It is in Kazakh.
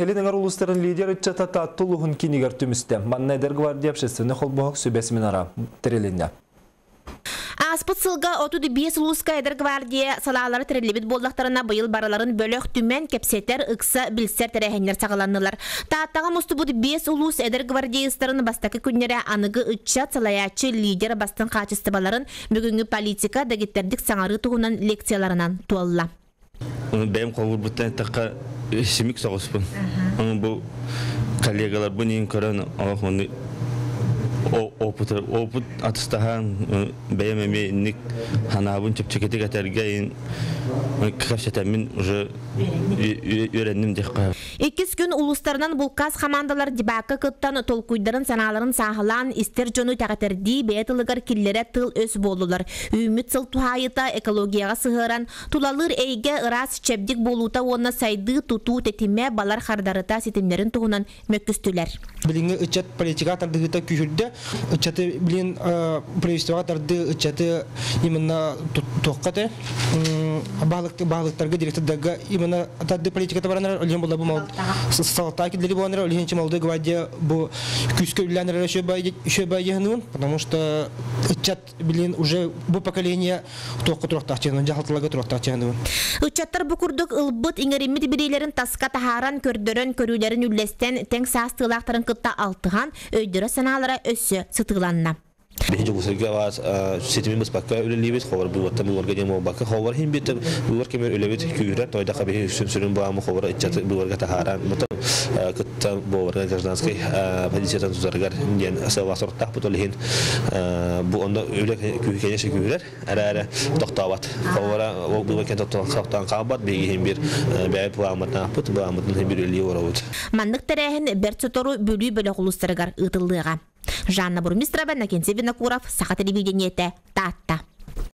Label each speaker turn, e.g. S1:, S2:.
S1: Элинагар улустарын лидер чатата аттулухун кинигер түмүстө. Манна эдер гвардия общественный холбоок сөбесимен ара терелинде.
S2: Аспытсылга отуды 5 улуска эдер гвардия салалары терелебит болдактарына быйыл бараларын бөлөк түмен кепсетер ыкса билсер терехеннер сагаланнылар. Тааттага мустубуды 5 улус эдер гвардиялыстарын бастакы күннере аныгы ытчат салаячы лидер бастын качыстыбаларын бүгүнгү политика дагеттердик саңары тугунан лекцияларынан туалла.
S3: Бәйім қолыр бұттан таққа семик соғыспын. Бұл коллегалар бұнын көрін опыт атыстаған бәйім әмейінік ханабын чөпчекетік әтергейін кәпшетәмін уже үйреннім деққа.
S2: 2 күн улустарынан булкас командалар дибакка кыттан толкуйдарын саналарын сахалан истер жону тәгәтерди бәйтылыгар киллере тыл өс болулар. Үмит сыл тухайыта экологияга сыгыран тулалыр эйге ырас чепдик болута онна сайды туту тетиме балар хардарыта сетимнерин тугунан мөккүстүләр.
S4: Билинге ычат политика тардыгыта күжүлдө ычаты билин правительствога тарды ычаты именно токкаты балыктарга директордага именно тарды политиката баранар олен болду бу салтаки дили боланар олен чималды гвардия бу күскөлләнер шөбайгынын, потому что ычат билин уже бу поколение токка турактачыгын жахалтылага турактачыгын.
S2: Ычаттар бу курдук ылбыт иңеримит бирейлерин таска тахаран көрдөрөн көрүлөрүн үллестен тең саастылактарын кытта алтыган өйдөрө саналара өссө сытыланна.
S5: بيجوا سرقة ستمين بس بكرة ولا اللي بيت خبر بيوتم بورجة مو بكرة خبر هين بيت بورجة من اللي بيت كيورة توي دقة بيه سنسرين بام خبر إجت بورجة تهاران متى كت بورجة كرزانسكي بدي سيران زرقار ين سوا صورة تحت بتولهين بو عند يقولك كيورة كيورة أرى دكتورات خبر وبيوجه كنت دكتور قابض بيجي هين بير بيعرف بوامتنا بت بوامتنا هين بير اللي وراود.
S2: من نكترهن برتطرو بلي بلغلوس ترجع إطلقا. Жанна Бурмистрова, Накинцеви Накуров, Саха телевидение, Тата.